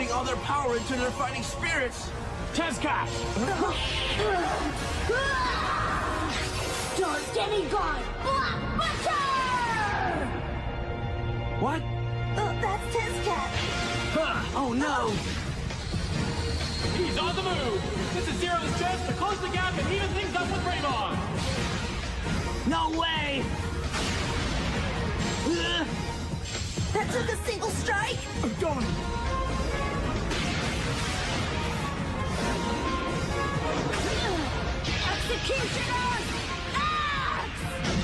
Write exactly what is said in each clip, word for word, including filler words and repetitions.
putting all their power into their fighting spirits. Tezcat! Dark demigod! Black Butcher! What? Oh, that's Tezcat. Huh. Oh no! He's on the move! This is Zero's chance to close the gap and even things up with Raymond! No way! Ugh. That took a single strike? Don't. Executioner's Axe!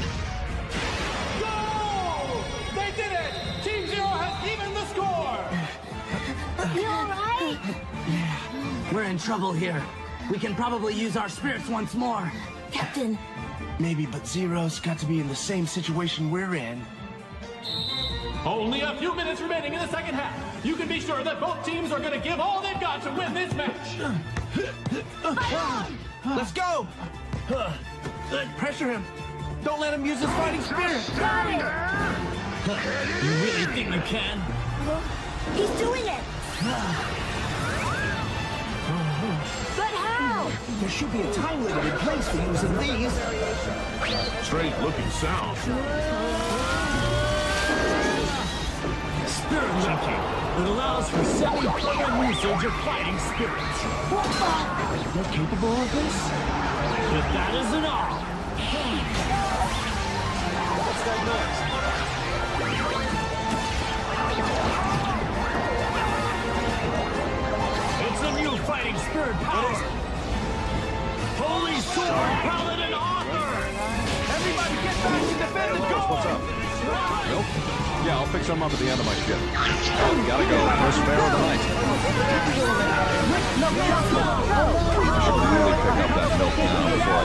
Go! They did it! Team Zero has evened the score! You alright? We're in trouble here. We can probably use our spirits once more. Captain. Maybe, but Zero's got to be in the same situation we're in. Only a few minutes remaining in the second half. You can be sure that both teams are going to give all they've got to win this match. Let's go! Pressure him. Don't let him use his fighting spirit. Got it! You really think you can? He's doing it! But how? There should be a time limit in place for using these. Straight looking south. Spirit linking. It allows for semi-permanent usage of fighting spirits. What the? You're capable of this? But that isn't all. What's that noise? It's a new fighting spirit power. Holy sword, paladin author! Everybody get back and defend the goal! What's up? Nope. Yeah, I'll pick some up at the end of my shift. Gotta go. First fare of the night. I should really pick up that milk now before I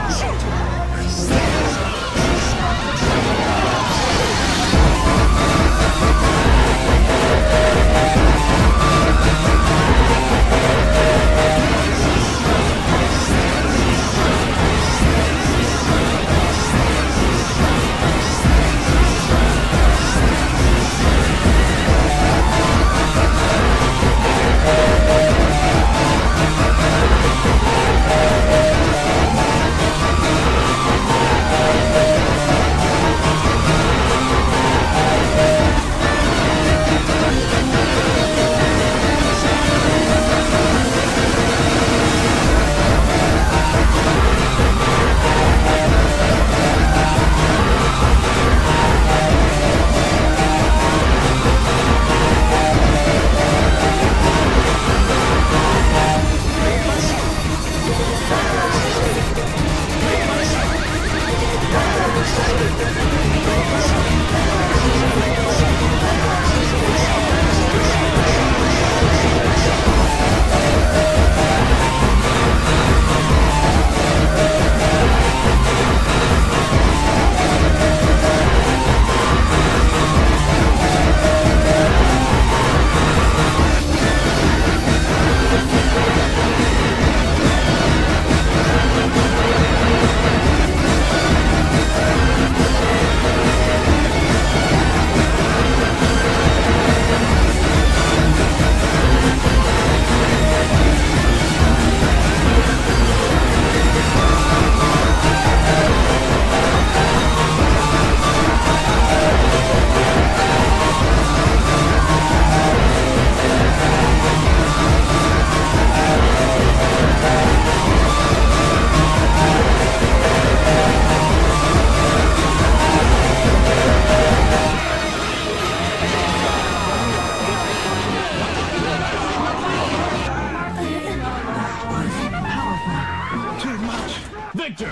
Victor!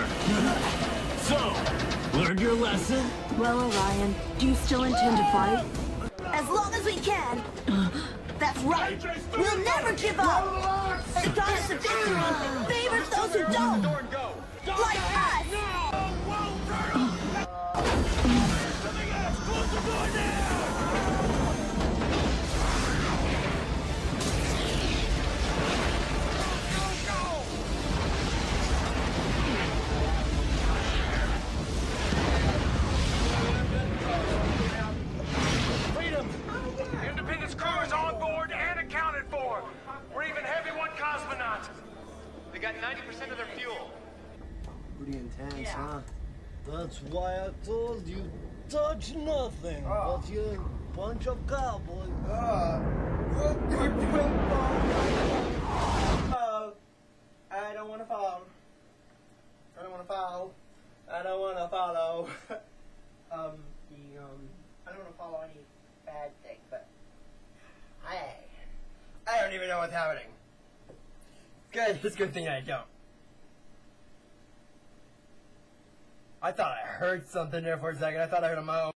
So, learned your lesson? Well, Orion, do you still intend to fight? As long as we can. That's right. We'll never give up. The goddess of victory favors those who don't. Like us. Independence crew is on board and accounted for. They got ninety percent of their fuel. Pretty intense, Yeah. huh? That's why I told you, touch nothing, Oh. but you're a bunch of cowboys. Uh, oh, I don't want to follow. I don't want to follow. I don't want to follow. um, the, um, I don't want to follow any bad thing, but I, I don't even know what's happening. Good, it's a good thing I don't. I thought I heard something there for a second. I thought I heard a moan.